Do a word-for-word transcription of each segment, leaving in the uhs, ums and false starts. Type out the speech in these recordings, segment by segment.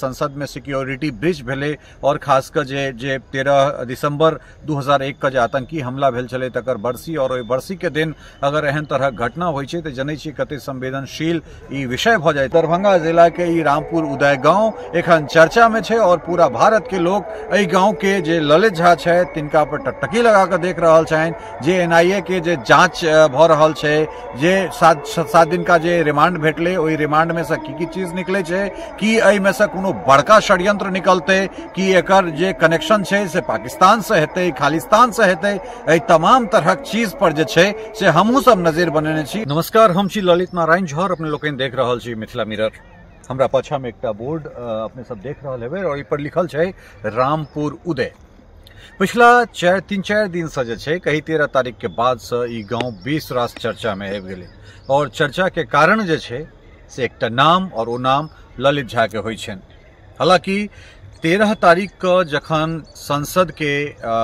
संसद में security breach भेले और खासकर जे जे तेरह दिसंबर दू हजार एक का जे आतंकी हमला भेल छले तकर बरसी और ओहि बरसी के दिन अगर एहन तरह घटना होइ छै तऽ जनै छी कते संवेदनशील ई विषय भ जाय। दरभंगा जिला के ई रामपुर उदय गांव एखन चर्चा में छै और पूरा भारत के लोग एहि गांव के जे ललित झा छै तिनका पर टकटकी लगा के देख रहल छनि, जे एनआईए के जे जांच भ रहल छै, जे सात सात दिन का जे रिमांड भेटले ओहि रिमांड में से की की चीज निकले छै, कि एहि में से कोनो बड़का षड्यंत्र निकलते, कि एकर जे कनेक्शन छै से पाकिस्तान से हेतै, खालिस्तान से हेतै, एहि तमाम तरहक चीज पर जे छै से हमहू सब नजर बनेने छी। नमस्कार, हम छी ललित नारायण झा, अपने लोकनि देख रहल छी मिथिला मिरर। हमरा पाछा में एकटा बोर्ड अपने सब देख रहल हेबै और ई पर लिखल छै रामपुर उदय। पिछला चार तीन चार दिन से जे छै कहीं तेरह तारीख के बाद से ई गांव बीस रास चर्चा में आबि गेलै और चर्चा के कारण जे छै से एकटा नाम और ओ नाम ललित झा के होइ छनि। हालांकि तेरह तारीख के जखन संसद के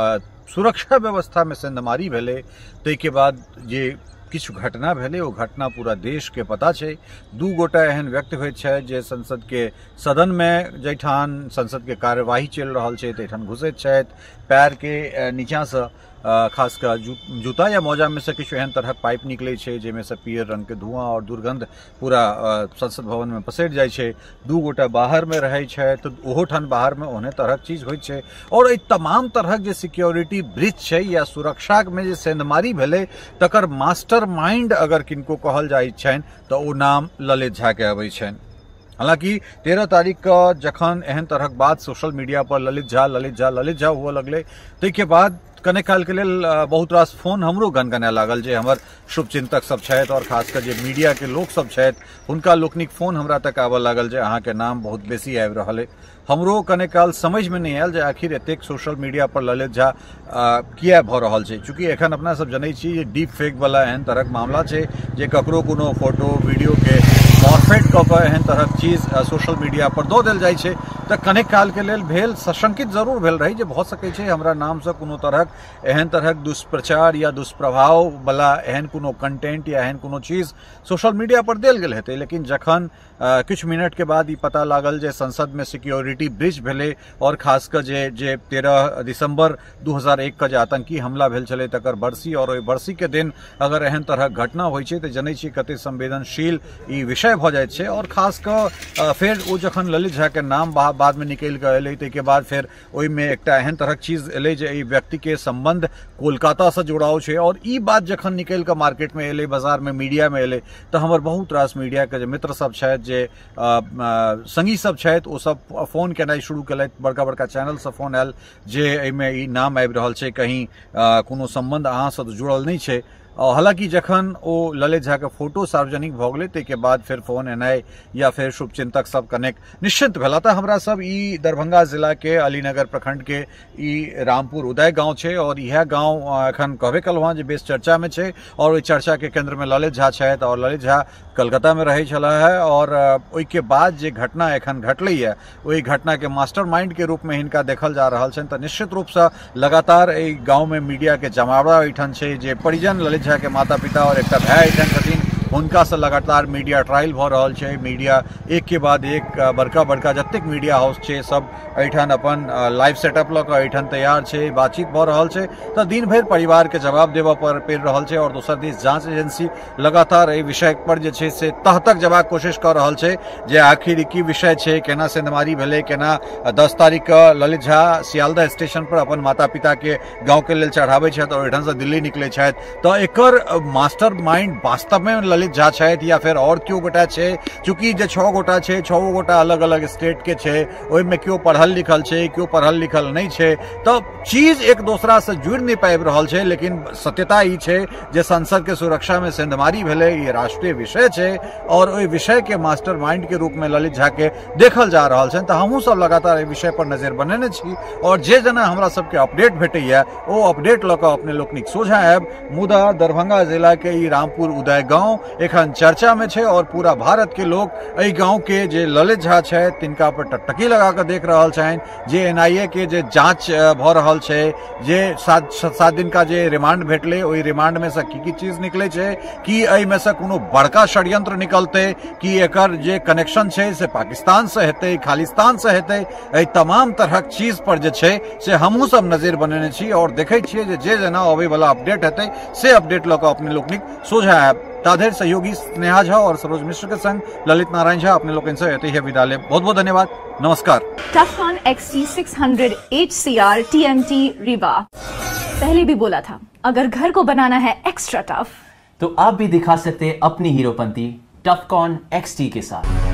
सुरक्षा व्यवस्था में सेंधमारी भेलै ताहि के बाद जे किछु घटना भेलै ओ घटना पूरा देश के पता छै। दू गोटा एहन व्यक्ति होइत छै जे संसद के सदन में जैठान संसद के कार्यवाही चलि रहल छै तैठान घुसैत छथि, पैर के नीचा से खासकर जू, जूता या मोजा में से किछु एहन तरह पाइप निकले छै जेमे से पीयर रंग के धुआं और दुर्गंध पूरा संसद भवन में पसरि जाइ छै। दू गोटा बाहर में रहै छै तो ओहो ठान बाहर में ओहने तरहक चीज होइत छै और एहि तमाम तरहक जे सिक्योरिटी ब्रीच छै या सुरक्षा में जे सेंधमारी भेलै तकर मास्टर माइंड अगर किनको कहल जाइ छनि तऽ ओ नाम ललित झा के अबै छनि। हालांकि तेरह तारीख का जखन एहन तरहक बात सोशल मीडिया पर ललित झा ललित झा ललित झा हुआ लगले ताहि के बाद कने काल के लेल बहुत रास फोन हमरो गनगनाए लागल जे हमर शुभचिंतक सब छथि और खासकर जे मीडिया के लोक सब छथि हुनका लोकनिक फोन हमरा तक आबऽ लागल जे अहाँ के नाम बहुत बेसी आबि रहल है। हमरो कने काल समझ में नहीं आयल जे आखिर एतेक सोशल मीडिया पर ललित झा किया भऽ रहल छै, चूँकि एखन अपना सब जनै छी जे डीप फेक वाला एहन तरहक मामला छै जे ककरो कोनो फोटो वीडियो के मॉर्फेट कऽ कऽ एहन तरहक चीज सोशल मीडिया पर दऽ देल जाइ छै तऽ कने काल के लेल भेल सशंकित जरूर भेल रही जे भऽ सकै छै हमरा नाम से कोनो तरहक एहन तरहक दुष्प्रचार या दुष्प्रभाव वाला एहन कोनो कंटेंट या एहन कोनो चीज सोशल मीडिया पर देल गेल हेतै। लेकिन जखन किछु मिनट के बाद ई पता लागल जे संसद में सिक्योरिटी ब्रीच भेलै और खासकर जे जे तेरह दिसंबर दू हजार एक का जे आतंकी हमला भेल छलै तकर बरसी और ओहि बरसी के दिन अगर एहन तरहक घटना होइ छै तऽ जनै छी कते संवेदनशील ई विषय भऽ जाइत छै। और खास कऽ फेर ओ जखन ललित झा के नाम बाद में निकलि कऽ एलै ताहि के बाद फेर ओहिमे एकटा एहन तरहक चीज एलै जे एहि व्यक्ति के संबंध कोलकाता से जुड़ाव छै और ई बात जखन निकलि कऽ मार्केट में एलै, बाजार में मीडिया में एलै तऽ हमर बहुत रास मीडिया के जे मित्र सब छथि, जे संगी सब छथि, ओ सब फोन केनाइ शुरू केलथि, बड़का बड़का चैनल से फोन आयल जे एहिमे ई नाम आबि रहल छै, कहीं कोनो संबंध अहाँ से जुड़ल नहीं छै। हालांकि जखन ओ ललित झा के फोटो सार्वजनिक भऽ गेलै ताहि के बाद फिर फोन एनाइ या फिर शुभचिंतक सब कनेक निश्चिंत भेला। तऽ हमरा सब ई दरभंगा जिला के अलीनगर प्रखंड के ई रामपुर उदय गांव छै और यह गांव एखन कहबे कलहुँ जे बेस चर्चा में छै और ओहि चर्चा के केंद्र में ललित झा छथि और ललित झा कलकत्ता में रहै छलाह है और ओहि के बाद जे घटना एखन घटलै है ओहि घटना के मास्टर माइंड के रूप में हिनका देखल जा रहल छनि। तऽ निश्चित रूप से लगातार एहि गांव में मीडिया के जमावड़ा एहिठाम छै, जे परिजन ललित झा के माता पिता और एक भाई एहिठाम छथिन हुनका से लगातार मीडिया ट्रायल भ रहल छै। मीडिया एक के बाद एक बड़का बड़का जतेक मीडिया हाउस छै सब एहिठाम अपन लाइव सेटअप लऽ कऽ एहिठाम तैयार छै, बातचीत भऽ रहल छै तऽ दिन भरि परिवार के जवाब देबऽ पर पड़ि रहल छै। और दोसर दिस जांच एजेंसी लगातार एहि विषय पर जे छै से तह तक जेबाक कोशिश कऽ रहल छै जे आखिर की विषय छै, केना सेंधमारी भेलै, केना दस तारीख के ललित झा सियालदह स्टेशन पर अपन माता पिता के गाँव के लेल चढ़ाबै छथि और एहिठाम से दिल्ली निकलै छथि। तऽ एकर मास्टर माइंड वास्तव में ललित झा छथि या फिर और क्यों गोटा छै, चूंकि जे छह गोटा छै छह गोटा अलग अलग स्टेट के छै, ओहिमे क्यों पढ़ल लिखल छै क्यों पढ़ल लिखल नहीं छै, तो चीज एक दूसरा से जुड़ नहीं पाबि रहल छै। लेकिन सत्यता ई छै जे संसद के सुरक्षा में सेंधमारी भेलै, ये राष्ट्रीय विषय छै और ओहि विषय के मास्टर माइंड के रूप में ललित झा के देखल जा रहल छै। तऽ हमहूँ सब लगातार एहि विषय पर नजर बनेने छी और जे जना हमरा सबके अपडेट भेटैया ओ अपडेट लऽ कऽ अपने लोकनिक सोझा आयब। मुदा दरभंगा जिला के ई रामपुर उदय गांव एखन चर्चा में छे और पूरा भारत के लोग एहि गांव के जे ललित झा छे तिनका पर टकटकी लगा के देख रहल छन। जे एनआईए के जे जांच भ रहल छे, जे सात सात दिन का जे रिमांड भेटले ओई रिमांड में से की की चीज निकले छे, कि एहि में से कोनो बड़का षड्यंत्र निकलते, कि एकर जे कनेक्शन छे से पाकिस्तान से हेते, खालिस्तान से हेते, एहि तमाम तरहक चीज पर जे छे से हमहू सब नजर बनेने छी और देखे छिए जे जे जना आवे वाला अपडेट हेते से अपडेट लऽ कऽ अपने लोकनिक सोझा आयब। ताधर सहयोगी स्नेहा झा और सरोज मिश्र के संग ललित नारायण झा अपने लोग इनसे एते ही विदा ले। बहुत बहुत धन्यवाद, नमस्कार। Tufcon X T six hundred H C R T M T Rewa. पहले भी बोला था, अगर घर को बनाना है एक्स्ट्रा टफ तो आप भी दिखा सकते हैं अपनी हीरोपंती टफकॉन एक्स टी के साथ।